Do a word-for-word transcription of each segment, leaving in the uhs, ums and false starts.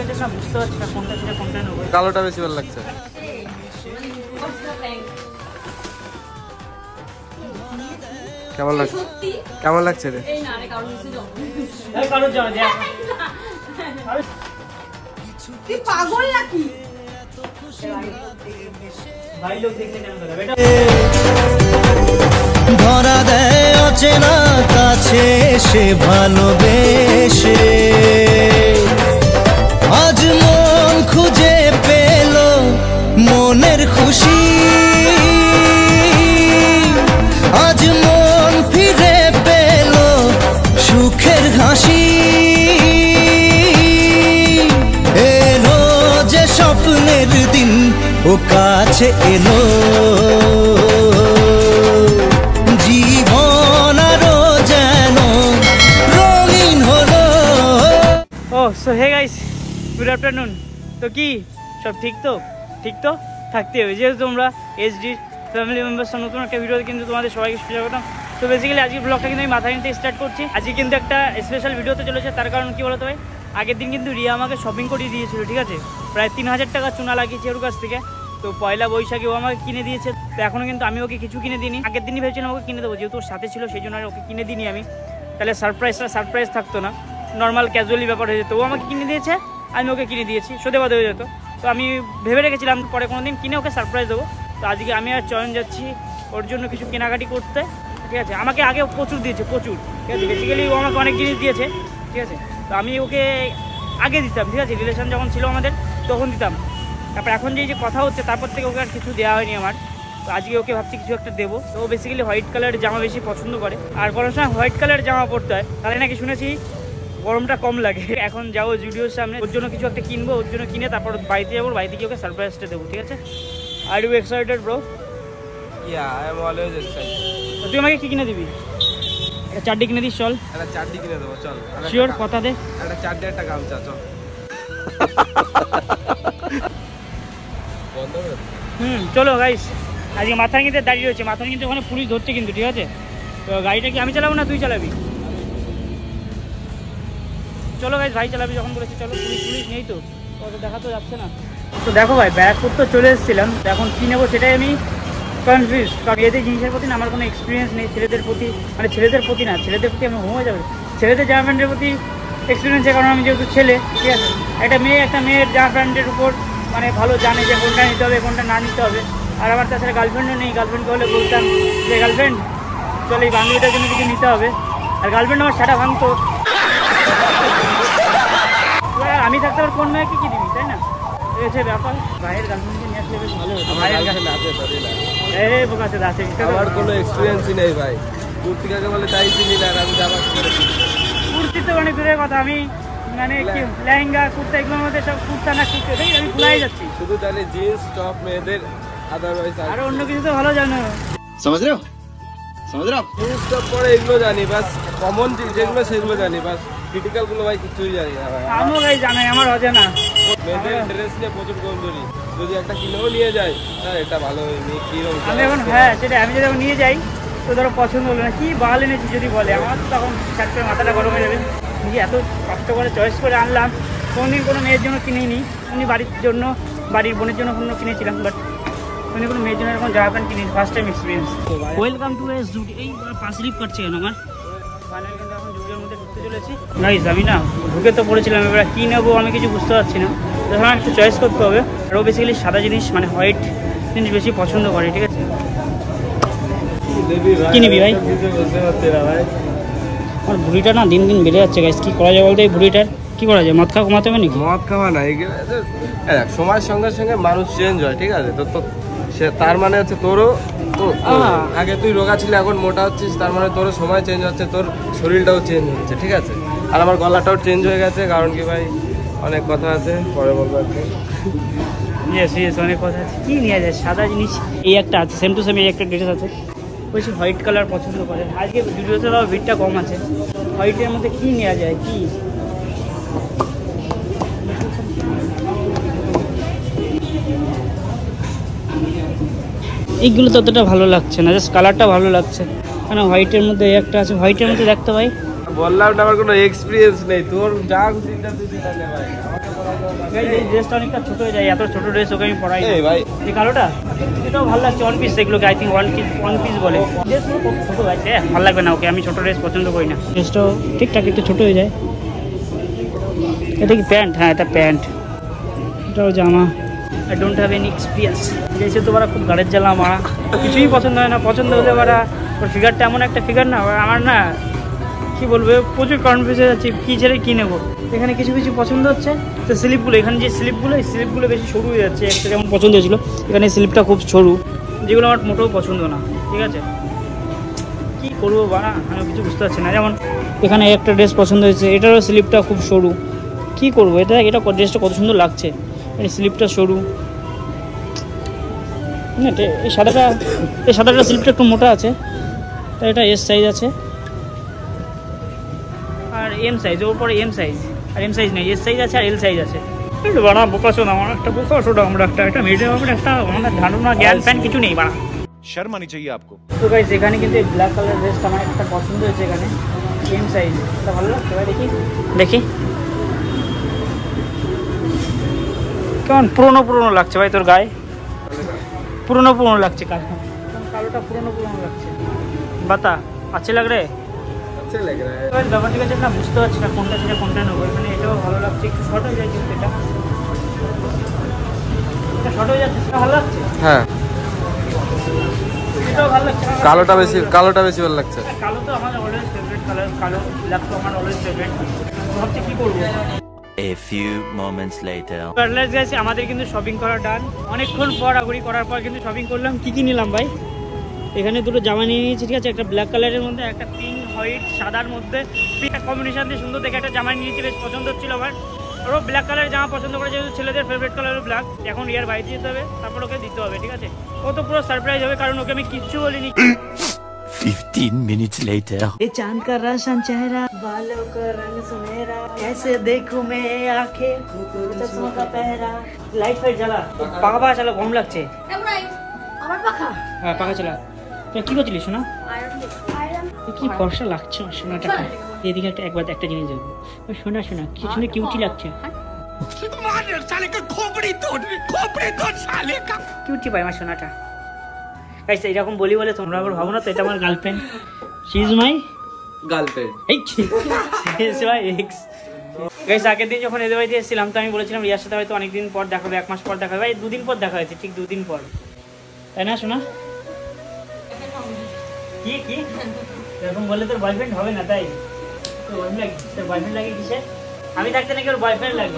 Choice না বুঝতে পারছি না কোনটা থেকে কোনটা নেবো। কালোটা বেশি ভালো লাগছে। কেমন লাগছে? কেমন লাগছে রে? পাগল নাকি? ধরা দেয় অচেনা কাছে সে ভালোবেসে, আজ মন খুঁজে পেল মনের খুশি, আজ মন ফিরে পেল সুখের হাসি, এলো যে স্বপ্নের দিন ও কাছে এলো, জীবন আরো যেন রঙিন হলো। Oh so hey guys, good afternoon. তো কি সব ঠিক তো? ঠিক তো থাকতে হবে, যেহেতু তোমরা এইচডি ফ্যামিলি মেম্বার্স নতুন একটা ভিডিও কিন্তু তোমাদের সবাইকে স্বাগতম। তো বেসিক্যালি আজকের ব্লগটা কিন্তু আমি মাথা নিতে স্টার্ট করছি। আজকে কিন্তু একটা স্পেশাল ভিডিওতে চলেছে, তার কারণ কি বলতো ভাই, আগের দিন কিন্তু রিয়া আমাকে শপিং করিয়ে দিয়েছিল, ঠিক আছে, প্রায় তিন হাজার টাকা চুনা লাগিয়েছে ওর কাছ থেকে। তো পয়লা বৈশাখে ও আমাকে কিনে দিয়েছে, তো এখনও কিন্তু আমি ওকে কিছু কিনে দিইনি। আগের দিনই ভেবেছিলাম ওকে কিনে দেবো, যেহেতু ওর সাথে ছিল সেই জন্য ওকে কিনে দিইনি আমি, তাহলে সারপ্রাইজটা সারপ্রাইজ থাকতো না, নর্মাল ক্যাজুয়ালি ব্যাপার হয়ে যেত। ও আমাকে কিনে দিয়েছে, আমি ওকে কিনে দিয়েছি, সোদে বাদে হয়ে যেত। তো আমি ভেবে রেখেছিলাম পরে কোনো দিন কিনে ওকে সারপ্রাইজ দেবো। তো আজকে আমি আর চয়ন যাচ্ছি ওর জন্য কিছু কেনাকাটি করতে, ঠিক আছে। আমাকে আগে প্রচুর দিয়েছে, প্রচুর, ঠিক আছে। বেসিক্যালি ও আমাকে অনেক জিনিস দিয়েছে, ঠিক আছে। তো আমি ওকে আগে দিতাম, ঠিক আছে, রিলেশন যখন ছিল আমাদের তখন দিতাম। তারপর এখন যে যে কথা হচ্ছে তারপর থেকে ওকে আর কিছু দেওয়া হয়নি আমার। তো আজকে ওকে ভাবছি কিছু একটা দেবো। তো ও বেসিক্যালি হোয়াইট কালারের জামা বেশি পছন্দ করে, আর গরম সময় হোয়াইট কালারের জামা পরতে হয়, তাহলে নাকি শুনেছি গরমটা কম লাগে। এখন যাবো জুডিওর সামনে, ওর জন্য কিছু একটা কিনবো, ওর জন্য কিনে তারপর বাড়িতে যাবো, বাড়িতে গিয়ে ওকে সারপ্রাইজটা দেবো, ঠিক আছে। Are you excited bro? Yeah I am always excited. তুই আমাকে কি কিনে দিবি? একটা চারটি কিনে দিস, চল। একটা চারটি কিনে দেবো, চল। শিওর? কথা দে। একটা চারটি, একটা গামছা, চল। হুম চলো গাইস, আজকে মাথা নিতে দাঁড়িয়ে রয়েছে, মাথা নিতে ওখানে পুলিশ ধরছে কিন্তু, ঠিক আছে। তো গাড়িটা কি আমি চালাবো না তুই চালাবি? চলো গাইস, ভাই চালাবি যখন বলেছি, চলো। পুলিশ পুলিশ নেই তো, তো দেখা তো যাচ্ছে না। তো দেখো ভাই, ব্যারাকপুর তো চলে এসেছিলাম, এখন কী নেবো সেটাই আমি কনফিউজ, কারণ এদের জিনিসের প্রতি না আমার কোনো এক্সপিরিয়েন্স নেই। ছেলেদের প্রতি, মানে ছেলেদের প্রতি না, ছেলেদের প্রতি আমি হয়ে যাবে, ছেলেদের জামা প্যান্টের প্রতি এক্সপিরিয়েন্সের কারণ আমি যেহেতু ছেলে, ঠিক আছে। একটা মেয়ে একটা মেয়ের জামা প্যান্টের উপর মানে ভালো জানে যে কোনটা নিতে হবে কোনটা না নিতে হবে। আর আমার তাছাড়া গার্লফ্রেন্ডও নেই, গার্লফ্রেন্ডকে হলে বলতাম যে গার্লফ্রেন্ড চলো এই বান্ধবীটার জন্য কিছু নিতে হবে, আর গার্লফ্রেন্ড আমার সেটা ভাঙতো। আমি থাকতে আবার কোন মেয়েকে কী দিবি, তাই না? এই হচ্ছে ব্যাপার। ভাইয়ের গার্লফ্রেন্ডকে নিয়ে আসলে বেশ ভালো হতো। ভাইয়ের গার্লফ্রেন্ড এই বোকা আছে, আছে আমার কোনো এক্সপিরিয়েন্সই নেই ভাই। কুর্তি কাকে বলে তাই চিনি না, আমি জামা কুর্তি তো অনেক দূরের কথা, আমি মানে কি লেহেঙ্গা কুর্তা এগুলোর মধ্যে সব কুর্তা না কুর্তি দেখি আমি ভুলাই যাচ্ছি। শুধু জানি জিন্স টপ মেয়েদের, আদারওয়াইজ আর অন্য কিছু তো ভালো জানো। समझ रहे हो समझ रहे हो জিন্স টপ পরে এগুলো জানি, বাস কমন যেগুলো সেগুলো জানি, বাস ক্রিটিক্যাল গুলো ভাই কিছুই জানি না ভাই। আমিও ভাই জানাই, আমার অজানা। মেয়েদের ড্রেস নিয়ে প্রচুর কমজোরি, যদি একটা কিনেও নিয়ে যাই হ্যাঁ এটা ভালো হয়নি কিরকম আমি এখন হ্যাঁ সেটা আমি যদি এখন নিয়ে যাই তো ধরো পছন্দ হলো না, কি বাল এনেছি যদি বলে, আমার তো তখন শার্ট করে মাথাটা গরম হয়ে যাবে। নিজে এত কষ্ট করে চয়েস করে আনলাম, কোনোদিন কোনো মেয়ের জন্য কিনিনি, উনি বাড়ির জন্য বাড়ির বোনের জন্য কোনো কিনেছিলাম, বাট উনি কোনো মেয়ের জন্য এরকম জামা প্যান্ট কিনি, first time experience. Welcome to S Judy. এই পাঁচ লিপ কাটছে কেন আমার? ফাইনালি কিন্তু এখন জুডিওর মধ্যে ঢুকতে চলেছি গাইস। আমি না ঢুকে তো পড়েছিলাম, এবার কী নেবো আমি কিছু বুঝতে পারছি না, তখন একটু চয়েস করতে হবে। আর ও বেসিক্যালি সাদা জিনিস মানে হোয়াইট জিনিস বেশি পছন্দ করে, ঠিক আছে। কি নিবি ভাই? আমার ভুড়িটা না দিন দিন বেড়ে যাচ্ছে গাইস, কী করা যায় বলতে? এই ভুড়িটার কী করা যায়? মদ খাওয়া কমাতে হবে নাকি? মদ খাওয়া না, সময়ের সঙ্গে সঙ্গে মানুষ চেঞ্জ হয়, ঠিক আছে। তো সে তার মানে হচ্ছে তোরও আগে তুই রোগা ছিলি এখন মোটা হচ্ছিস, তার মানে তোরও সময় চেঞ্জ হচ্ছে, তোর শরীরটাও চেঞ্জ হচ্ছে, ঠিক আছে। আর আমার গলাটাও চেঞ্জ হয়ে গেছে, কারণ কি ভাই অনেক কথা আছে, পরে বলবো আর কি। ইয়েস ইয়েস অনেক কথা আছে। কী নেওয়া যায়? সাদা জিনিস এই একটা আছে, সেম টু সেম এই একটা ড্রেস আছে, বলছি হোয়াইট কালার পছন্দ করে। আজকে ভিডিওতে তাও ভিড়টা কম আছে। হোয়াইটের মধ্যে কী নেওয়া যায়? কি এইগুলো ততটা ভালো লাগছে না, জাস্ট কালারটা ভালো লাগছে। মানে হোয়াইটের মধ্যে একটা আছে, হোয়াইটের মধ্যে দেখতে ভাই বললাম না আমার কোনো এক্সপিরিয়েন্স নেই, তোর যা চিন্তা তুই চিন্তা নে ভাই, আমাকে বলা গাইস এই ড্রেসটা অনেকটা ছোট হয়ে যায়, এত ছোট ড্রেস ওকে আমি পরাই এই ভাই এই কালোটা এটাও ভালো লাগছে, ওয়ান পিস এগুলোকে I think one piece one piece বলে। ড্রেসগুলো খুব ছোটো আছে, ভালো লাগবে না ওকে, আমি ছোটো ড্রেস পছন্দ করি না। ড্রেসটাও ঠিকঠাক একটু ছোটো হয়ে যায়। এটা কি প্যান্ট? হ্যাঁ এটা প্যান্ট, এটাও জামা। I don't have any experience. যেসে তো ওরা খুব গাড়ির জ্বালা মারা, কিছুই পছন্দ হয় না। পছন্দ হলে ওরা ওর ফিগারটা এমন একটা ফিগার না, আমার না কী বলবো, প্রচুর কনফিউজ হয়ে যাচ্ছে কী ছেড়ে কী নেবো। এখানে কিছু কিছু পছন্দ হচ্ছে, তো স্লিপগুলো এখানে যে স্লিপগুলো এই স্লিপগুলো বেশি সরু হয়ে যাচ্ছে। একটা যেমন পছন্দ হয়েছিল, এখানে স্লিপটা খুব সরু, যেগুলো আমার মোটেও পছন্দ না। ঠিক আছে, কী করবো বাড়া, আমি কিছু বুঝতে পারছি না। যেমন এখানে একটা ড্রেস পছন্দ হয়েছে, এটারও স্লিপটা খুব সরু, কী করবো? এটা এটা ড্রেসটা কত সুন্দর লাগছে, এই স্লিপটা সরু না। এই সাদাটা এই সাদাটা স্লিপটা একটু মোটা আছে, তাই এটা এস সাইজ আছে আর এম সাইজ, ওর পরে এম সাইজ আর এম সাইজ নেই, এস সাইজ আছে আর এল সাইজ আছে। বাড়া বোকা শোনা, আমার একটা বোকা শোনা, আমরা একটা একটা মেয়েদের ব্যাপারে একটা আমাদের ধারণা জ্ঞান ফ্যান কিছু নেই বাড়া। शर्म आनी चाहिए आपको। তো গাইস এখানে কিন্তু এই ব্ল্যাক কালার ড্রেসটা আমার একটা পছন্দ হয়েছে, এখানে এম সাইজ, এটা ভালো লাগছে ভাই। দেখি দেখি কেমন পুরোনো পুরোনো লাগছে ভাই, তোর গায়ে পুরোনো পুরোনো লাগছে, কালো কালোটা পুরোনো পুরোনো লাগছে। বাতা আচ্ছা লাগ রে, আচ্ছা লাগে রে। ব্যাপার ঠিক আছে না, বুঝতে পারছি না কোনটা থেকে কোনটা নেবো। এখানে এটাও ভালো লাগছে, একটু শর্ট হয়ে যায় কিন্তু এটা এটা শর্ট হয়ে যাচ্ছে, সেটা ভালো লাগছে। হ্যাঁ এটাও ভালো লাগছে। কালোটা বেশি কালোটা বেশি ভালো লাগছে। কালো তো আমার অলওয়েজ ফেভারিট কালার, কালো ব্ল্যাক তো আমার অলওয়েজ ফেভারিট। ভাবছি কী করবো। A few moments later. Parlour গেছে, আমাদের কিন্তু শপিং করা ডান। অনেকক্ষণ পর আগুরি করার পর কিন্তু শপিং করলাম। কি কি নিলাম ভাই? এখানে দুটো জামা নিয়ে নিয়েছি, ঠিক আছে, একটা ব্ল্যাক কালারের মধ্যে, একটা পিঙ্ক হোয়াইট সাদার মধ্যে, পিঙ্ক কম্বিনেশন দিয়ে সুন্দর দেখে একটা জামা নিয়েছি, বেশ পছন্দ হচ্ছিল আমার। ওরও ব্ল্যাক কালারের জামা পছন্দ করে, যেহেতু ছেলেদের ফেভারিট কালার ব্ল্যাক। এখন ইয়ার বাইরে যেতে হবে, তারপর ওকে দিতে হবে, ঠিক আছে। ও তো পুরো সারপ্রাইজ হবে, কারণ ওকে আমি কিচ্ছু বলিনি। Fifteen minutes later. ये चांद का रोशन चेहरा, बालों का रंग सुनहरा, कैसे देखूं मैं आंखें, चश्मों का पहरा। लाइट फाइट জ্বালা, পাখা পাখা চালা, গরম লাগছে। আমার পাখা হ্যাঁ পাখা চালা। তুই কি করছিলি শোনা? কি ফর্সা লাগছে শোনাটা। এদিকে একটা একবার একটা জিনিস দেখবো, শোনা শোনা কি শুনে কিউটি লাগছে। কিউটি পাই আমার শোনাটা। গাইস এরকম বলি বলে তোমরা আবার ভাবো না তো, এটা আমার girlfriend, she is my girlfriend. এই ইজ মাই এক্স। গাইস আগের দিন যখন এদের বাড়িতে এসেছিলাম, তো আমি বলেছিলাম রিয়ার সাথে হয়তো অনেকদিন পর দেখা হবে, এক মাস পর দেখা হবে। ভাই দুদিন পর দেখা হয়েছে, ঠিক দুদিন পর, তাই না শোনা? কি কি এরকম বললে তোর বয়ফ্রেন্ড হবে না, তাই তোর বয়ফ্রেন্ড লাগে? তোর বয়ফ্রেন্ড লাগে কিসে? আমি থাকতে নাকি ওর বয়ফ্রেন্ড লাগবে?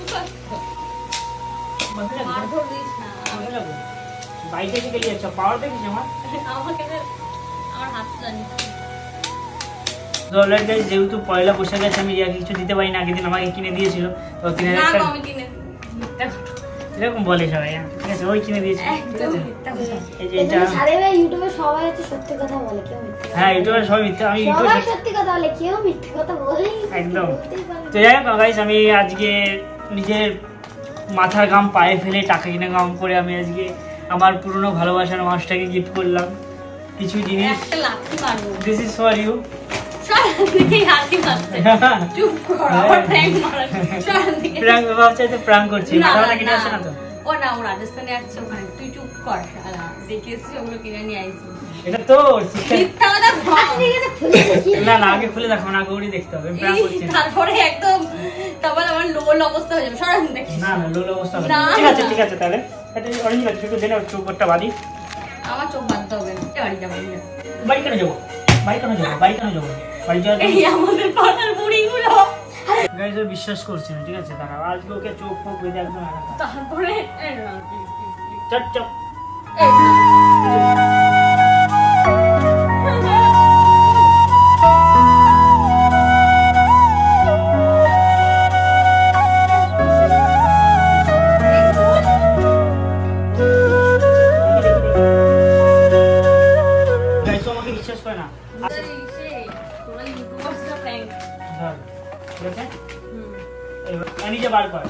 বাইরে থেকে গেলে আচ্ছা পাওয়ার দেখিস আমার যেহেতু পয়লা বৈশাখ আছে, আমি কিছু দিতে পারি না। আগের দিন আমাকে কিনে দিয়েছিল, তো কিনে এরকম বলে সবাই, ঠিক আছে, ওই কিনে দিয়েছে, ঠিক আছে। এই যে এটা ইউটিউবে সবাই হচ্ছে সত্যি কথা বলে, কেউ মিথ্যে কথা হ্যাঁ ইউটিউবে সবাই মিথ্যে, আমি সবাই ইউটিউবে সত্যি কথা বলে, কেউ মিথ্যে কথা বলেই না। একদম। তো যাই হোক গাইস, আমি আজকে নিজের মাথার ঘাম পায়ে ফেলে টাকা কিনে গাম করে আমি আজকে আমার পুরনো ভালোবাসার মানুষটাকে গিফট করলাম কিছু জিনিস। This is for you. Prank ভাবছে তো প্র্যাঙ্ক করছি, মাথা কিনে আসে না তো। ও না, ও রাজস্থানে আসছে, ওখানে তুই চুপ কর, শালা দেখেছিস ওগুলো কিনে নিয়ে আইছিস। এটা তো মিথ্যা কথা বল। না না আগে খুলে দেখো না, গৌরি দেখতে হবে প্র্যাঙ্ক করছি। তারপরে একদম তারপর আমার লোল অবস্থা হয়ে যাবে, সরান দেখি। না না লোল অবস্থা হবে, ঠিক আছে ঠিক আছে। তাহলে এটা অরেঞ্জ লাগছে, একটু দেন চোখ একটা বাদি। আমার চোখ বাঁধতে হবে না, বাড়ি যাবো না। বাড়ি কেন যাবো? বাড়ি কেন যাবো? বাড়ি কেন যাবো? বাড়ি যাওয়ার এই আমাদের পাড়ার বুড়িগুলো গাইস ও বিশ্বাস করছে না, ঠিক আছে। তারা আজকে ওকে চোখ ফোক বেঁধে একদম আলাদা। তারপরে চট চট গাইস আমাকে বিশ্বাস করে না। তোরা ইউটিউবার্সরা প্র্যাঙ্ক ধর ঠিক আছে, এবার নিজে বার কর।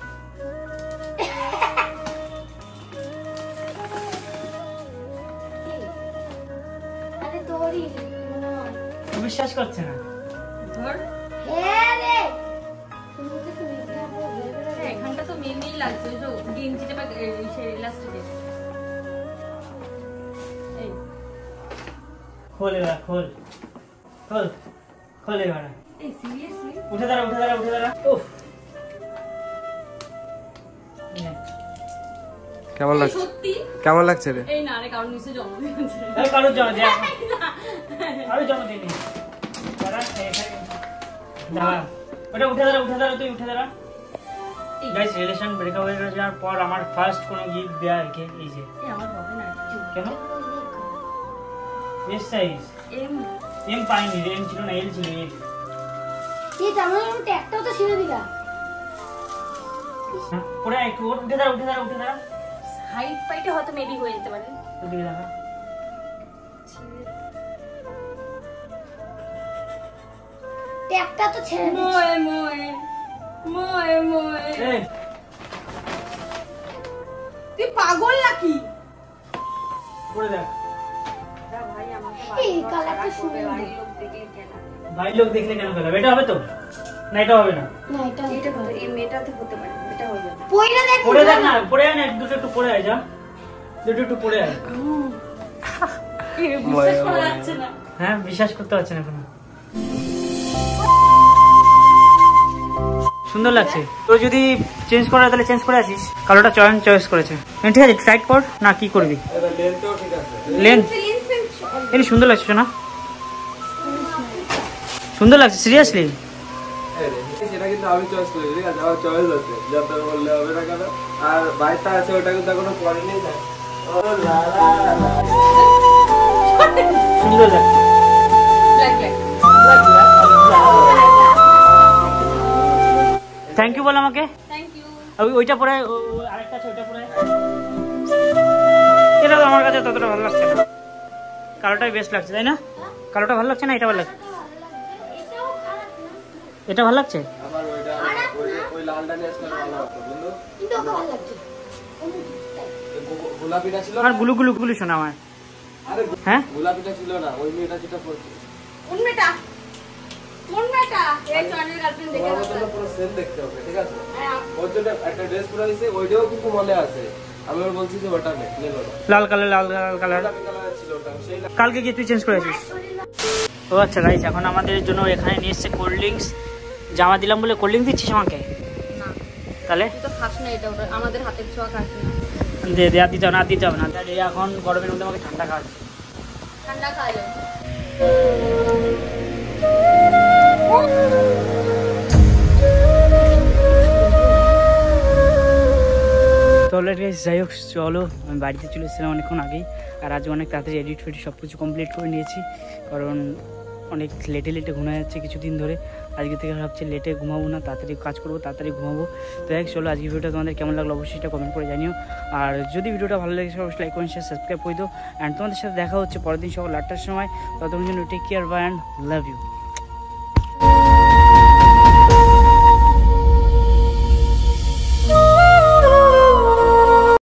আরে তোরই মনে হয়। বিশ্বাস করছে না। ধর হ্যাঁ রে তুমি তো মিথ্যা বলে বের করে এখান মনটা তো মেয়েই লাগছে তো গেঞ্জিটা বা সেই ইলাস্টিকে এই খোল এবার খোল খোল খোল এবার এই সিরিয়াসলি উঠে দাঁড়া উঠে দাঁড়া উঠে দাঁড়া উফ কেমন লাগছে সত্যি কেমন লাগছে রে এই না রে কারণ নিচে জন্মদিন আছে এই কারোর জন্মদিন কারোর জন্মদিন নেই দাঁড়া দাঁড়া ওটা উঠে দাঁড়া উঠে দাঁড়া তুই উঠে দাঁড়া গাইস রিলেশন ব্রেকআপ হয়ে যাওয়ার পর আমার ফার্স্ট কোনো গিফট দেয়া আর কি এই যে এই আমার হবে না কেন এস সাইজ এম এম পাইনি এম ছিল না এল ছিল এল এই জামার মধ্যে একটাও তো ছিঁড়ে দিলা পরে একটু উঠে দাঁড়া উঠে দাঁড়া উঠে দাঁড়া হাইট ফাইটে হয়তো মেবি হয়ে যেতে পারে ওদিকে দাঁড়া একটা তো ছেড়ে দিচ্ছি মোয়ে মোয়ে মোয়ে মোয়ে এই তুই পাগল নাকি পরে দেখ ভাই আমাকে এই কালারটা সুন্দর বাড়ির লোক দেখলে কেন ভাই লোক দেখলে কেন গেল এটা হবে তো না এটা হবে না না এটা এটা হতে এই মেয়েটাতে হতে পারে এটা হয়ে যাবে পয়লা দেখ পরে দেখ না পরে আয় না দুটো একটু পরে আয় যা দুটো একটু পরে আয় বিশ্বাস করা যাচ্ছে না হ্যাঁ বিশ্বাস করতে পারছি না এখন সুন্দর লাগছে তো যদি চেঞ্জ করা তাহলে চেঞ্জ করে আসিস কালোটা চয়ন চয়েস করেছে ঠিক আছে টাইট কর না কি করবি লেন্থও ঠিক আছে লেন্থ এই সুন্দর লাগছে না সুন্দর লাগছে সিরিয়াসলি সেটা কিন্তু আমি চয়েস করি ঠিক আছে আমার চয়েস আছে যত বললে হবে না কেন আর বাইকটা আছে ওটা কিন্তু এখনো পরেনি যায় ও লা লা লা। সুন্দর লাগছে ব্ল্যাক ব্ল্যাক থ্যাংক ইউ বল আমাকে থ্যাংক ইউ ওই ওইটা পরে ও- ও- আরেকটা আছে ওইটা পরে এটা তো আমার কাছে ততটা ভালো লাগছে না কালোটাই বেস্ট লাগছে তাই না কালোটা ভালো লাগছে না এটা ভালো লাগছে এটাও খারাপ না এটা ভালো লাগছে আবার ওইটা ওই- ওই লালটা নিয়ে আসলে ভালো হতো বন্ধু কিন্তু ওকে ভালো লাগছে এই গো- গোলাপিটা ছিল আমার না? গুলু গুলু গুলু শোনা আমার আরে হ্যাঁ গোলাপিটা ছিল না ওই মেয়েটা যেটা পড়ছে কোন মেয়েটা কোন মেয়েটা এই চয়নের গার্লফ্রেন্ড দেখে তোমার মতো না পুরো সেম দেখতে হবে ঠিক আছে ওর জন্য একটা ড্রেস পরে দিয়েছে ওইটাও কিন্তু মনে আছে আমি ওর বলছি যে ওটা নে নিল না লাল কালার লাল লাল কালার গোলাপি কালার ছিল ওটা সেই কালকে গিয়ে তুই চেঞ্জ করেছিস ও আচ্ছা গাইস এখন আমাদের জন্য এখানে নিয়ে এসছে কোল্ড ড্রিঙ্কস জামা দিলাম বলে কোল্ড ড্রিঙ্কস দিচ্ছিস আমাকে না তাহলে তুই তো খাস না এটা ওটা আমাদের হাতের ছোঁয়া খাস না দে দে আর দিতে হবে না আর দিতে হবে না তাহলে এখন গরমের মধ্যে আমাকে ঠান্ডা খাওয়াচ্ছে ঠান্ডা খাওয়া যাবে তো অলরেডি যাই হোক চলো আমি বাড়িতে চলে এসেছিলাম অনেকক্ষণ আগেই আর আজ অনেক তাড়াতাড়ি এডিট ফেডিট সব কিছু কমপ্লিট করে নিয়েছি কারণ অনেক লেটে লেটে ঘুমা যাচ্ছে কিছুদিন ধরে আজকে থেকে ভাবছি লেটে ঘুমাবো না তাড়াতাড়ি কাজ করবো তাড়াতাড়ি ঘুমাবো তো এক চলো আজকে ভিডিওটা তোমাদের কেমন লাগলো অবশ্যই সেটা কমেন্ট করে জানিও আর যদি ভিডিওটা ভালো লাগে অবশ্যই লাইক করেন শেয়ার সাবস্ক্রাইব করে দিও অ্যান্ড তোমাদের সাথে দেখা হচ্ছে পরের দিন সকাল আটটার সময় ততক্ষণ জন্য take care bye and love you